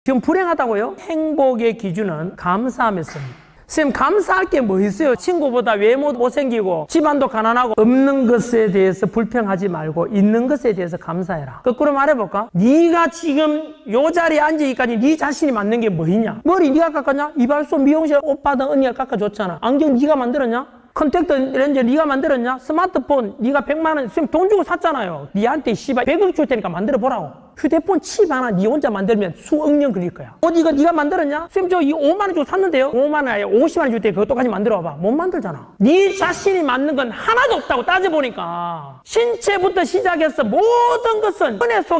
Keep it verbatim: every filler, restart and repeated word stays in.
지금 불행하다고요? 행복의 기준은 감사함이었습니다. 선생님, 감사할 게 뭐 있어요? 친구보다 외모 못생기고 집안도 가난하고 없는 것에 대해서 불평하지 말고 있는 것에 대해서 감사해라. 거꾸로 말해볼까? 네가 지금 요 자리에 앉으기까지 네 자신이 맞는 게 뭐냐? 머리 네가 깎았냐? 이발소 미용실 옷 받은 언니가 깎아줬잖아. 안경 네가 만들었냐? 컨택트 렌즈 네가 만들었냐? 스마트폰 네가 백만 원 선생님 돈 주고 샀잖아요. 니한테 씨발 백억 줄 테니까 만들어 보라고. 휴대폰 칩 하나 니 혼자 만들면 수억 년 걸릴 거야. 옷 이거 네가 만들었냐? 선생님 저 이 오만 원 주고 샀는데요. 오만 원 아니라 오십만 원 줄 때 그거 똑같이 만들어 봐봐. 못 만들잖아. 네 자신이 맞는 건 하나도 없다고 따져보니까 신체부터 시작해서 모든 것은 은혜 속